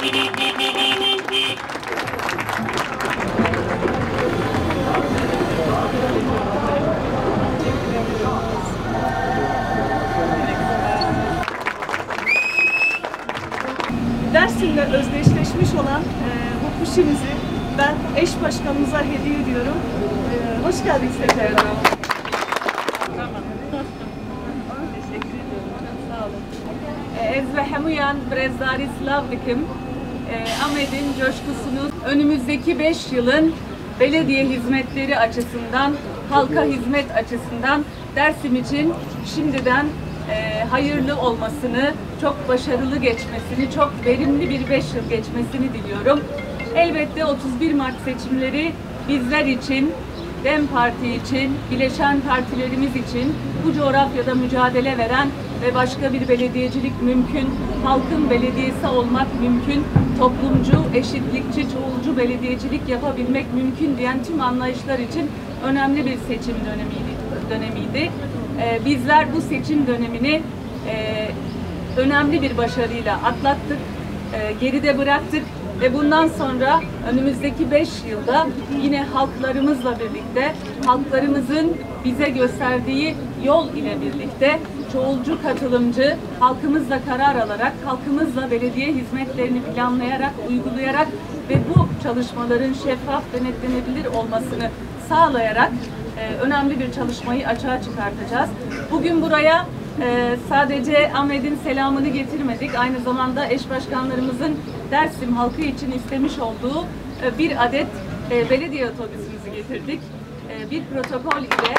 Dersim'le özdeşleşmiş olan bu kuşimizi ben eş başkanımıza hediye ediyorum. Hoş geldiniz tekrar. Teşekkür ediyorum. Çok sağ olun. Ez ve hemuyan brezdari slavlikim. Ahmet'in coşkusunu önümüzdeki 5 yılın belediye hizmetleri açısından, halka hizmet açısından Dersim için şimdiden hayırlı olmasını, çok başarılı geçmesini, çok verimli bir 5 yıl geçmesini diliyorum. Elbette 31 Mart seçimleri bizler için, DEM Parti için, bileşen partilerimiz için bu coğrafyada mücadele veren ve başka bir belediyecilik mümkün, halkın belediyesi olmak mümkün, toplumcu, eşitlikçi, çoğulcu belediyecilik yapabilmek mümkün diyen tüm anlayışlar için önemli bir seçim dönemiydi. Bizler bu seçim dönemini önemli bir başarıyla atlattık, geride bıraktık ve bundan sonra önümüzdeki 5 yılda yine halklarımızla birlikte, halklarımızın bize gösterdiği yol ile birlikte çoğulcu, katılımcı, halkımızla karar alarak, halkımızla belediye hizmetlerini planlayarak, uygulayarak ve bu çalışmaların şeffaf, denetlenebilir olmasını sağlayarak önemli bir çalışmayı açığa çıkartacağız. Bugün buraya sadece Ahmet'in selamını getirmedik, aynı zamanda eş başkanlarımızın Dersim halkı için istemiş olduğu bir adet belediye otobüsümüzü getirdik. Bir protokol ile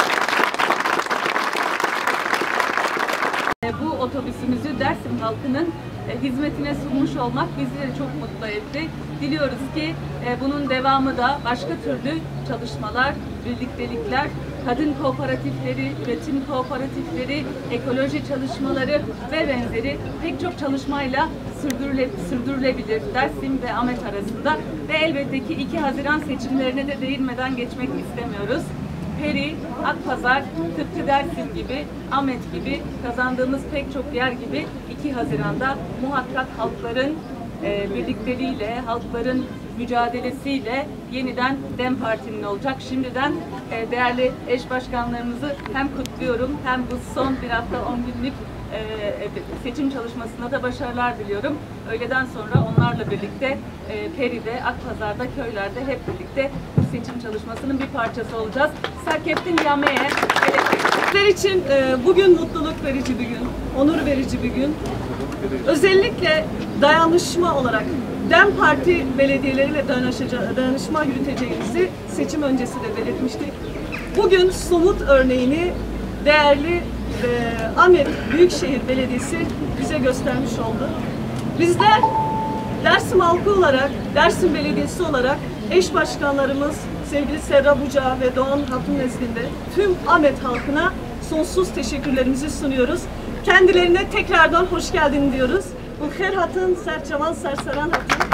bu otobüsümüzü Dersim halkının hizmetine sunmuş olmak bizleri çok mutlu etti. Diliyoruz ki bunun devamı da başka türlü çalışmalar, birliktelikler, kadın kooperatifleri, üretim kooperatifleri, ekoloji çalışmaları ve benzeri pek çok çalışmayla sürdürülebilir Dersim ve Ahmet arasında. Ve elbette ki 2 Haziran seçimlerine de değinmeden geçmek istemiyoruz. Peri, Akpazar, tıpkı Dersim gibi, Ahmet gibi kazandığımız pek çok yer gibi 2 Haziran'da muhakkak halkların birlikteliğiyle, halkların mücadelesiyle yeniden DEM Parti'nin olacak. Şimdiden değerli eş başkanlarımızı hem kutluyorum hem bu son bir hafta 10 günlük seçim çalışmasına da başarılar diliyorum. Öğleden sonra onlarla birlikte Peri'de, Akpazar'da, köylerde hep birlikte bu seçim çalışmasının bir parçası olacağız. Serkeftin Yame'ye Bizler için bugün mutluluk verici bir gün, onur verici bir gün. Özellikle dayanışma olarak DEM Parti belediyeleriyle dayanışma yürüteceğimizi seçim öncesi de belirtmiştik. Bugün somut örneğini değerli Ahmet Büyükşehir Belediyesi bize göstermiş oldu. Bizler Dersim halkı olarak, Dersim Belediyesi olarak eş başkanlarımız sevgili Serra Buca ve Doğan Hatun nezdinde tüm Ahmet halkına sonsuz teşekkürlerimizi sunuyoruz. Kendilerine tekrardan hoş geldin diyoruz. Bu Her Hatun, Serçavan, Sersaran Hatun.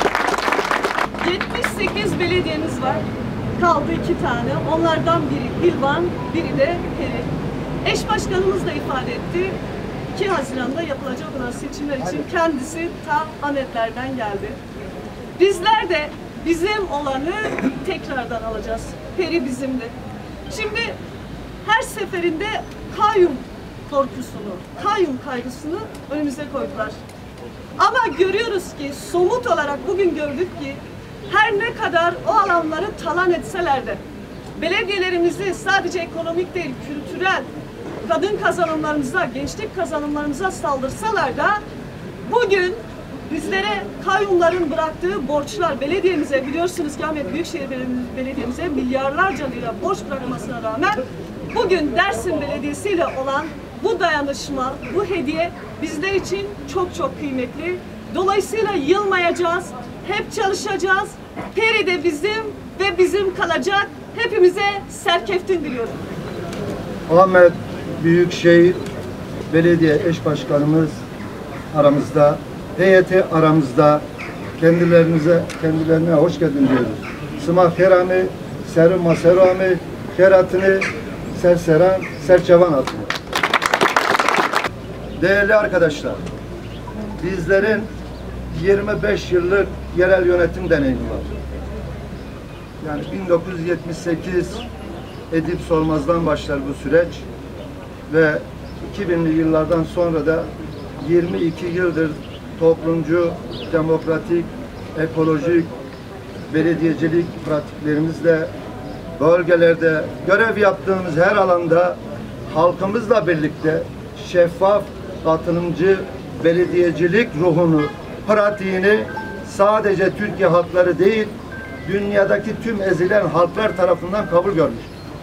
78 belediyemiz var. Kaldı 2 tane. Onlardan biri Hilvan, biri de Peri. Eş başkanımız da ifade etti. 2 Haziran'da yapılacak olan seçimler için kendisi ta Ahmetlerden geldi. Bizler de bizim olanı tekrardan alacağız. Peri bizimdi. Şimdi her seferinde kayyum korkusunu, kayyum kaygısını önümüze koydular. Ama görüyoruz ki somut olarak bugün gördük ki her ne kadar o alanları talan etseler de belediyelerimizi sadece ekonomik değil, kültürel, kadın kazanımlarımıza, gençlik kazanımlarımıza saldırsalar da bugün bizlere kayyumların bıraktığı borçlar, belediyemize biliyorsunuz ki Ahmet Büyükşehir Belediye'mize milyarlarca lira borç bırakmasına rağmen bugün Dersim Belediyesi ile olan bu dayanışma, bu hediye bizler için çok çok kıymetli. Dolayısıyla yılmayacağız, hep çalışacağız. Peri de bizim ve bizim kalacak. Hepimize serkeftin diliyorum. Ahmet Büyükşehir Belediye Eş Başkanımız aramızda, heyeti aramızda, kendilerine hoş geldin diyoruz. Sıma Kerami, Seruma Serami, Keratını, Serseran, Serçavan Hatun. Değerli arkadaşlar, bizlerin 25 yıllık yerel yönetim deneyimi var. Yani 1978 Edip Solmaz'dan başlar bu süreç ve 2000'li yıllardan sonra da 22 yıldır toplumcu, demokratik, ekolojik, belediyecilik pratiklerimizle bölgelerde görev yaptığımız her alanda halkımızla birlikte şeffaf, katılımcı belediyecilik ruhunu, pratiğini sadece Türkiye halkları değil, dünyadaki tüm ezilen halklar tarafından kabul görmüş.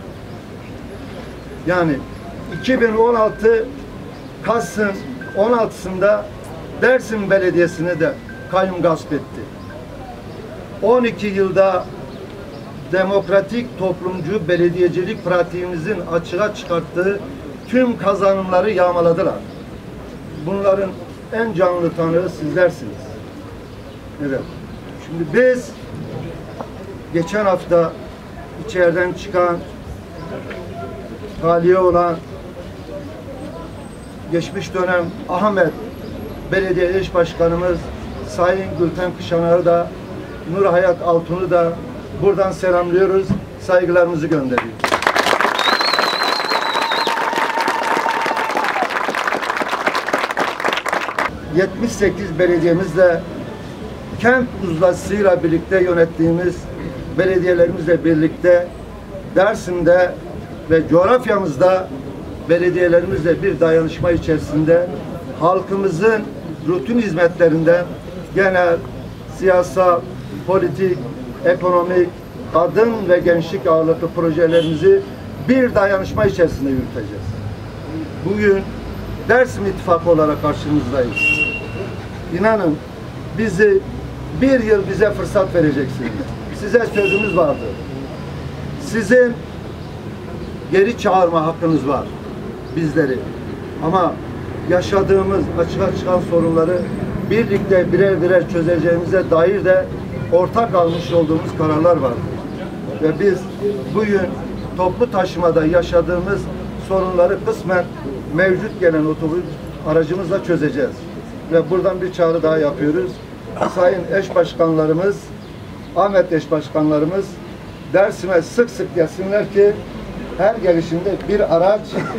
Yani 2016 Kasım 16'sında Dersim Belediyesi'ni de kayyum gasp etti. 12 yılda demokratik toplumcu belediyecilik pratiğimizin açığa çıkarttığı tüm kazanımları yağmaladılar. Bunların en canlı tanığı sizlersiniz. Evet. Şimdi biz geçen hafta içeriden çıkan, tahliye olan geçmiş dönem Ahmet Belediye Eş Başkanımız Sayın Gülten Kışanar'ı da Nur Hayat Altun'u da buradan selamlıyoruz, saygılarımızı gönderiyoruz. ...78 belediyemizle kent uzlaşısıyla birlikte yönettiğimiz belediyelerimizle birlikte Dersim'de ve coğrafyamızda belediyelerimizle bir dayanışma içerisinde halkımızın rutin hizmetlerinden genel, siyasal, politik, ekonomik, kadın ve gençlik ağırlıklı projelerimizi bir dayanışma içerisinde yürüteceğiz. Bugün Dersim İttifakı olarak karşınızdayız. İnanın bir yıl bize fırsat vereceksiniz. Size sözümüz vardı. Sizin geri çağırma hakkınız var bizleri. Ama yaşadığımız açığa çıkan sorunları birlikte birer birer çözeceğimize dair de ortak almış olduğumuz kararlar var. Ve biz bugün toplu taşımada yaşadığımız sorunları kısmen mevcut gelen otobüs aracımızla çözeceğiz. Ve buradan bir çağrı daha yapıyoruz. Sayın eş başkanlarımız, Ahmet eş başkanlarımız Dersim'e sık sık gelsinler ki her gelişinde bir araç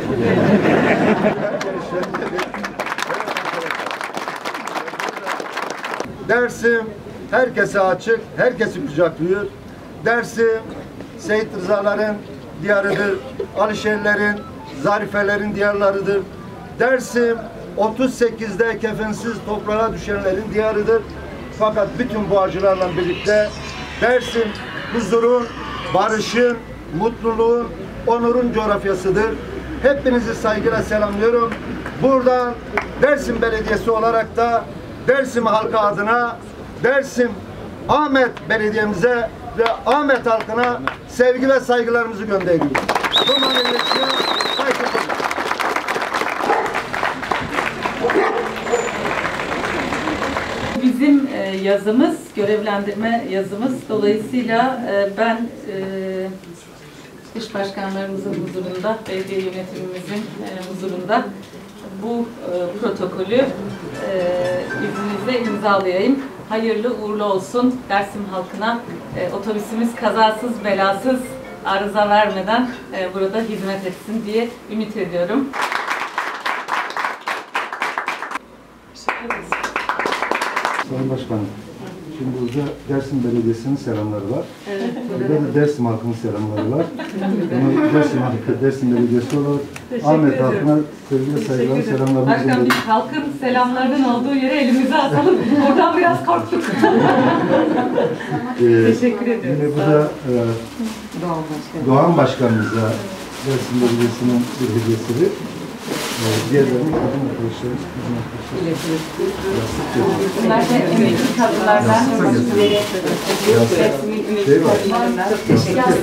Dersim herkese açık, herkesi kucaklıyor. Dersim Seyit Rızaların diyarıdır, Alişerlerin, Zarifelerin diyarlarıdır. Dersim 38'de kefensiz toprağa düşenlerin diyarıdır. Fakat bütün bu acılarla birlikte Dersim huzurun, barışın, mutluluğun, onurun coğrafyasıdır. Hepinizi saygıyla selamlıyorum. Buradan Dersim Belediyesi olarak da Dersim halkı adına Dersim Ahmet Belediye'mize ve Ahmet halkına sevgi ve saygılarımızı gönderiyoruz. Bizim yazımız, görevlendirme yazımız. Dolayısıyla ben iş başkanlarımızın huzurunda, belediye yönetimimizin huzurunda bu protokolü izninizle imzalayayım. Hayırlı uğurlu olsun Dersim halkına. Otobüsümüz kazasız belasız arıza vermeden burada hizmet etsin diye ümit ediyorum. Sayın Başkanım, şimdi burada Dersim Belediyesi'nin selamları var. Evet. Burada da Dersim halkının selamları var. Ama Dersim halkı, Dersim Belediyesi olarak Ahmet halkına sevgiyle saygılar, selamlarımızı Başkanım, biz halkın selamlarının olduğu yere elimizi atalım. Oradan biraz korktuk. Teşekkür ediyoruz. Yine burada Doğan Başkanımıza Dersim Belediyesi'nin bir hediyesidir. Diğerlerinin kadın arkadaşlarımız, kızın arkadaşlarımız. Bunlar da emekli kadınlardan. Resmin ümit kadınlarından. Çok teşekkür ederim.